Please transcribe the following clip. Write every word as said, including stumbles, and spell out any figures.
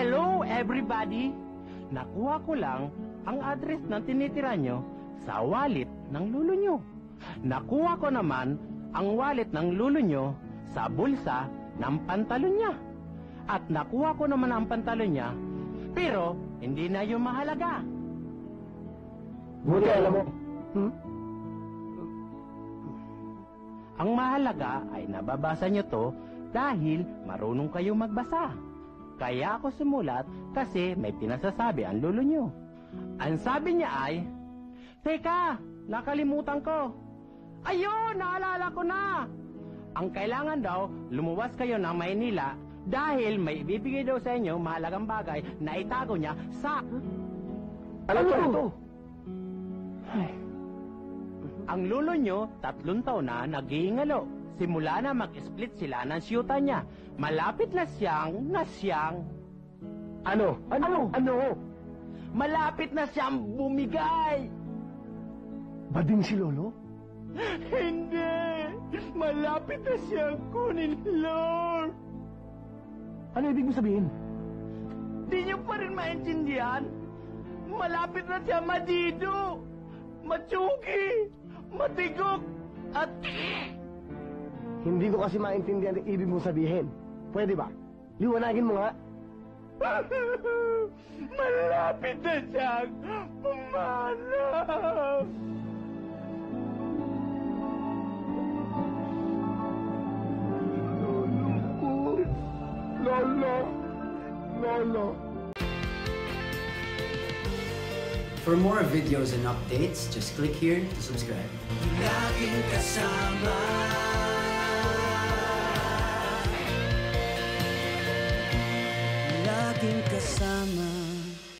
Hello, everybody! Nakuha ko lang ang address ng tinitira nyo sa wallet ng lulo nyo. Nakuha ko naman ang wallet ng lulo nyo sa bulsa ng pantalon niya. At nakuha ko naman ang pantalon niya, pero hindi na yung mahalaga. Buti alam mo. Hmm? Ang mahalaga ay nababasa nyo to dahil marunong kayo magbasa. Kaya ako sumulat kasi may pinasasabi ang lulo nyo. Ang sabi niya ay, Teka, nakalimutan ko. Ayun, naalala ko na. Ang kailangan daw, lumuwas kayo ng Maynila dahil may ibibigay daw sa inyo mahalagang bagay na itago niya sa... Ano to? Ay. Ang lulo nyo, tatlong taon na nag-iingalo. Simula na mag-split sila ng siyuta niya. Malapit na siyang, na siyang... Ano? Ano? Ano? Malapit na siyang bumigay! Bading si Lolo? Hindi! Malapit na siyang kunin, Lord! Ano ibig mo sabihin? Di niyo pa rin maintindihan? Malapit na siya madido! Matsugi! Matigok! At... Hindi ko kasi maintindihan ang ibig mong sabihin. Pwede ba? Liwanagin mo nga. Malapit na siyang pumanap! Lolo! Lolo! For more videos and updates, just click here to subscribe. Laging kasama. Laging kasama.